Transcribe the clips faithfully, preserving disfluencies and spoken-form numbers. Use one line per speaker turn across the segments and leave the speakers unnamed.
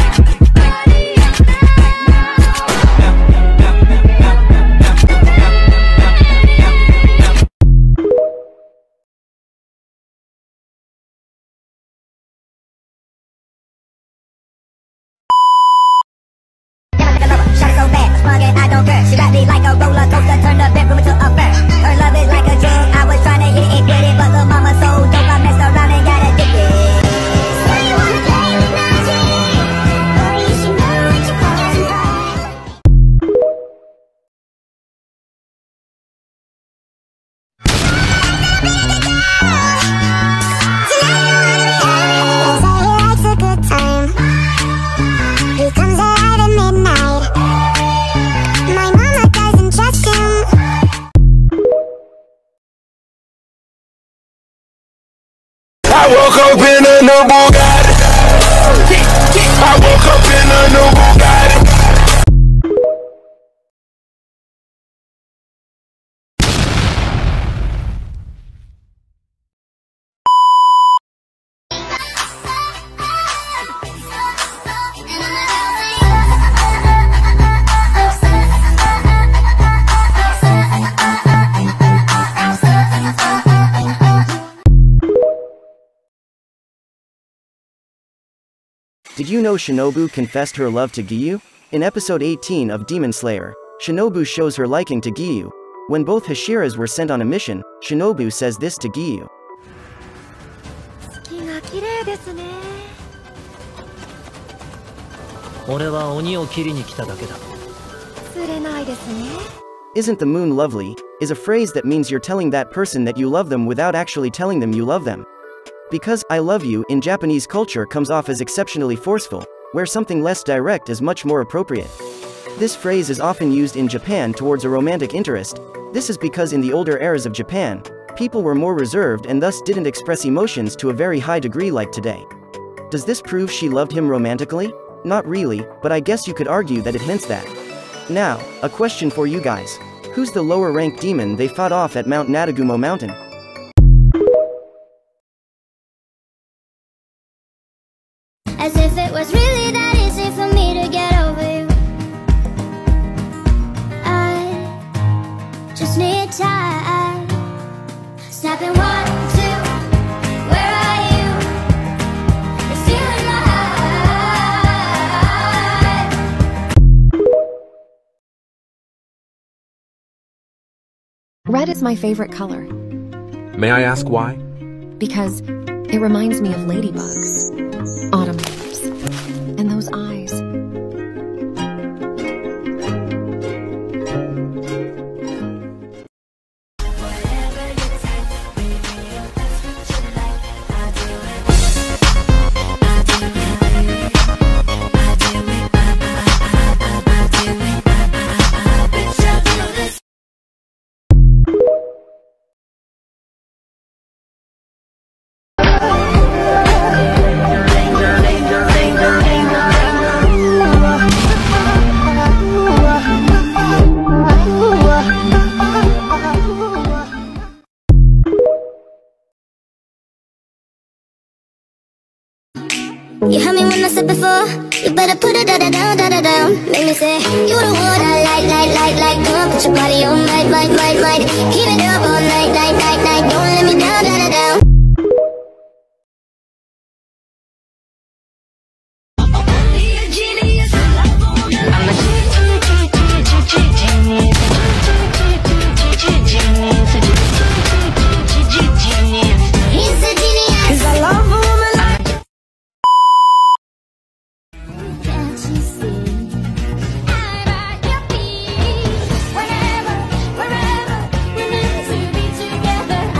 She ride me like a roller coaster, turn the bedroom into a fair. Her love is like a drug, I was trying to hit it, quit it, but the mama so dope, I messed around and got addicted. So you wanna play with magic? Or you should know what you're causing
I woke up in a new Bugatti. I woke up in a new Bugatti.
Did you know Shinobu confessed her love to Giyu? In episode eighteen of Demon Slayer, Shinobu shows her liking to Giyu. When both Hashiras were sent on a mission, Shinobu says this to Giyu. Isn't the moon lovely? Is a phrase that means you're telling that person that you love them without actually telling them you love them. Because I love you in Japanese culture comes off as exceptionally forceful, where something less direct is much more appropriate. This phrase is often used in Japan towards a romantic interest. This is because in the older eras of Japan, people were more reserved and thus didn't express emotions to a very high degree like today. Does this prove she loved him romantically? Not really, but I guess you could argue that it hints that. Now, a question for you guys. Who's the lower ranked demon they fought off at Mount Nadagumo Mountain?
As if it was really that easy for me to get over you. I just need time. Snapping one, two, where are you? You're stealing my
heart. Red is my favorite color.
May I ask why?
Because it reminds me of ladybugs. Autumn leaves, and those eyes.
You had me when I said before, you better put it da da down, da da down. Make me say, you the one I like, like, like, like. Come on, put your body on, might, might, might, might. Keep it up all night, night, night, night. Don't let me down, da da down. Whenever, wherever, we're meant to be together.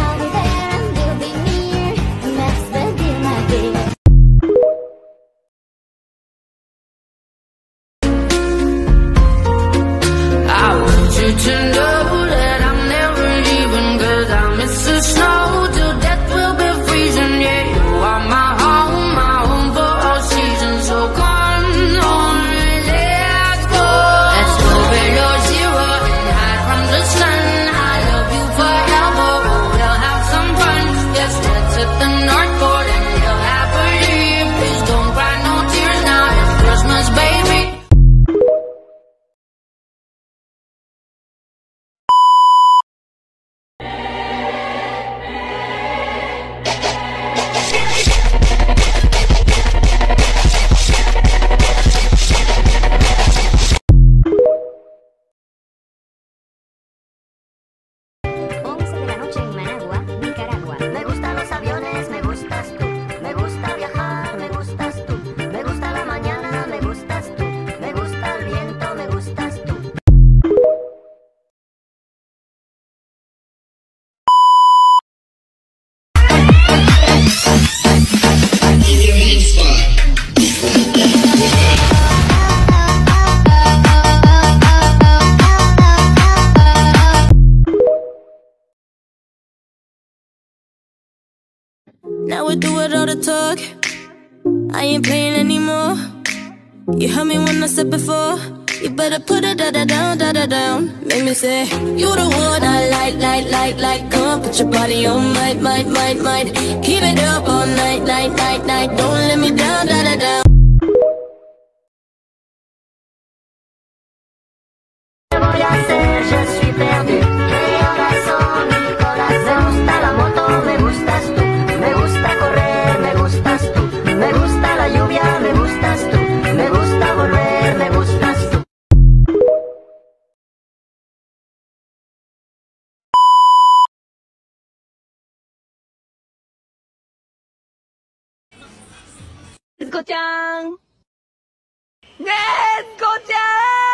we do it all the talk. I ain't playing anymore. You heard me when I said before. You better put it da da down, da da down. Make me say, you the one I like, like, like, like. Come on, put your body on, might, might, might, might. Keep it up all night, night, night, night. Don't let me down, da da down.
Voy a hacer, je suis perdu. Mi corazón, mi corazón. Me gusta la moto, me gustas tú. Me gusta correr, me gustas tú. Me gusta la lluvia, me gustas tú. Me gusta volver, me gustas tú.
Nesco-chan. Nesco-chan.